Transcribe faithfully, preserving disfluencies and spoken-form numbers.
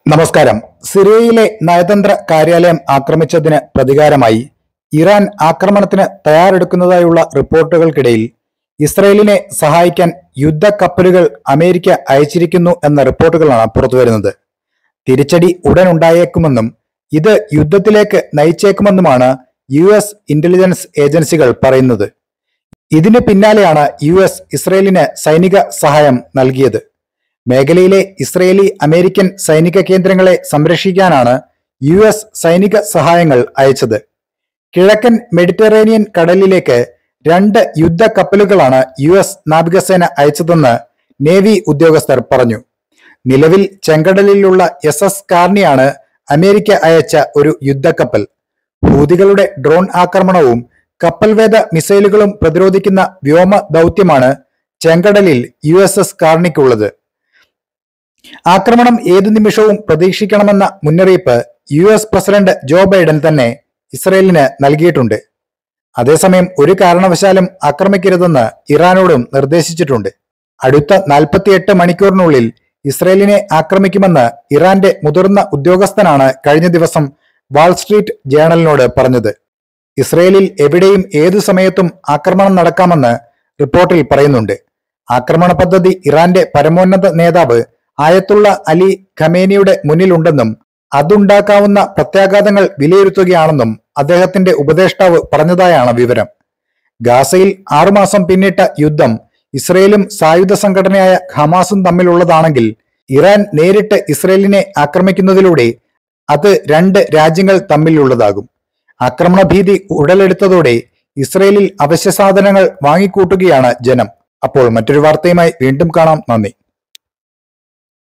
നമസ്കാരം. സിറിയയിലെ നയതന്ത്ര കാര്യാലയം ആക്രമിച്ചതിന് പ്രതികാരമായി ഇറാൻ ആക്രമണത്തിന് തയ്യാറെടുക്കുന്നതായുള്ള റിപ്പോർട്ടുകൾക്കിടയിൽ ഇസ്രയേലിനെ സഹായിക്കാൻ യുദ്ധക്കപ്പലുകൾ അമേരിക്ക അയച്ചിരിക്കുന്നു എന്ന റിപ്പോർട്ടുകളാണ് പുറത്തുവരുന്നത്. തിരിച്ചടി ഉടൻ ഉണ്ടായേക്കുമെന്നും ഇത് യുദ്ധത്തിലേക്ക് നയിച്ചേക്കുമെന്നുമാണ് യു എസ് ഇന്റലിജൻസ് ഏജൻസികൾ പറയുന്നത്. ഇതിന് പിന്നാലെയാണ് യു എസ് ഇസ്രയേലിന് സൈനിക സഹായം നൽകിയത്. മേഖലയിലെ ഇസ്രയേലി അമേരിക്കൻ സൈനിക കേന്ദ്രങ്ങളെ സംരക്ഷിക്കാനാണ് യു എസ് സൈനിക സഹായങ്ങൾ അയച്ചത്. കിഴക്കൻ മെഡിറ്ററേനിയൻ കടലിലേക്ക് രണ്ട് യുദ്ധ കപ്പലുകളാണ് യു എസ് നാവികസേന അയച്ചതെന്ന് നേവി ഉദ്യോഗസ്ഥർ പറഞ്ഞു. നിലവിൽ ചെങ്കടലിലുള്ള എസ് എസ് കാർണിയാണ് അമേരിക്ക അയച്ച ഒരു യുദ്ധക്കപ്പൽ. ഹൂതികളുടെ ഡ്രോൺ ആക്രമണവും കപ്പൽവേദ മിസൈലുകളും പ്രതിരോധിക്കുന്ന വ്യോമ ദൗത്യമാണ് ചെങ്കടലിൽ യു എസ് എസ് കാർണിക്കുള്ളത്. ആക്രമണം ഏതു നിമിഷവും പ്രതീക്ഷിക്കണമെന്ന മുന്നറിയിപ്പ് U S president Joe Biden തന്നെ ഇസ്രയേലിന് നൽകിയിട്ടുണ്ട്. അതേസമയം ഒരു കാരണവശാലും ആക്രമിക്കരുതെന്ന് ഇറാനോടും നിർദ്ദേശിച്ചിട്ടുണ്ട്. അടുത്ത നാൽപ്പത്തിയെട്ട് മണിക്കൂറിനുള്ളിൽ ഇസ്രയേലിനെ ആക്രമിക്കുമെന്ന് ഇറാന്റെ മുതിർന്ന ഉദ്യോഗസ്ഥനാണ് കഴിഞ്ഞ ദിവസം വാൾസ്ട്രീറ്റ് ജേണലിനോട് പറഞ്ഞത്. ഇസ്രയേലിൽ എവിടെയും ഏതു സമയത്തും ആക്രമണം നടക്കാമെന്ന് റിപ്പോർട്ടിൽ പറയുന്നുണ്ട്. ആക്രമണ പദ്ധതി ഇറാന്റെ പരമോന്നത നേതാവ് ആയത്തുള്ള അലി ഖമേനിയുടെ മുന്നിലുണ്ടെന്നും അതുണ്ടാക്കാവുന്ന പ്രത്യാഘാതങ്ങൾ വിലയിരുത്തുകയാണെന്നും അദ്ദേഹത്തിന്റെ ഉപദേഷ്ടാവ് പറഞ്ഞതായാണ് വിവരം. ഗാസയിൽ ആറുമാസം പിന്നിട്ട യുദ്ധം ഇസ്രയേലും സായുധ സംഘടനയായ ഹമാസും തമ്മിലുള്ളതാണെങ്കിൽ ഇറാൻ നേരിട്ട് ഇസ്രയേലിനെ ആക്രമിക്കുന്നതിലൂടെ അത് രണ്ട് രാജ്യങ്ങൾ തമ്മിലുള്ളതാകും. ആക്രമണ ഭീതി ഉടലെടുത്തതോടെ ഇസ്രയേലിൽ അവശ്യ സാധനങ്ങൾ വാങ്ങിക്കൂട്ടുകയാണ് ജനം. അപ്പോൾ മറ്റൊരു വാർത്തയുമായി വീണ്ടും കാണാം. നന്ദി.